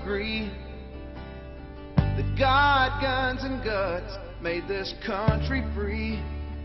agree that God, guns, and guts made this country free.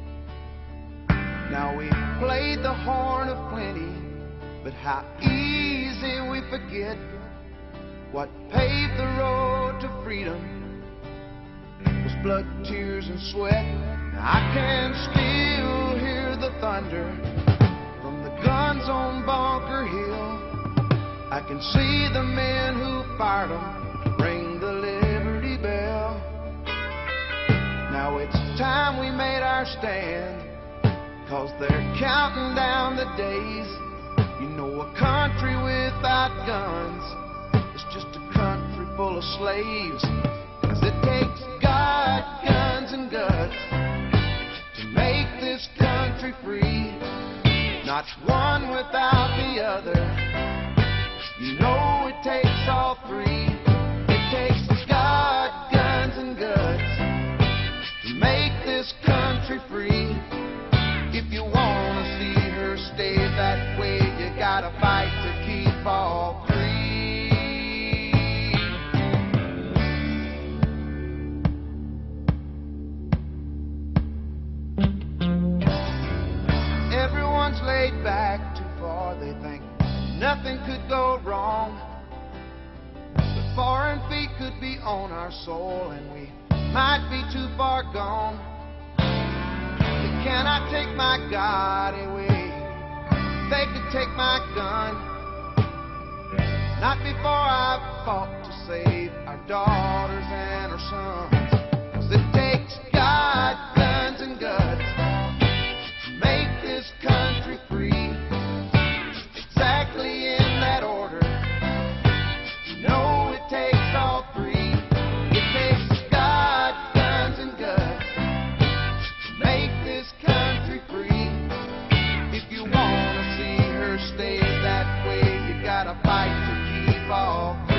Now we played the horn of plenty, but how easy we forget what paved the road to freedom was blood, tears, and sweat. I can still hear the thunder from the guns on Bunker Hill. I can see the men who fired them ring the Liberty Bell. Now it's time we made our stand, 'cause they're counting down the days. You know, a country without guns is just a country full of slaves. 'Cause it takes God, guns, and guts to make this country free. Not one without the other. You know it takes all three. It takes God, guns, and guts to make this country free. If you want to see her stay that way, you gotta fight to keep all three. Everyone's laid back too far, they think nothing could go wrong. But foreign feet could be on our soil, and we might be too far gone. They cannot take my God away. They could take my gun. Not before I've fought to save our daughters and our sons. 'Cause it takes God, guns, and guts to make this country free. Exactly in that order. You know it takes all three. It takes God, guns, and guts to make this country free. If you want to see her stay that way, you gotta fight to keep all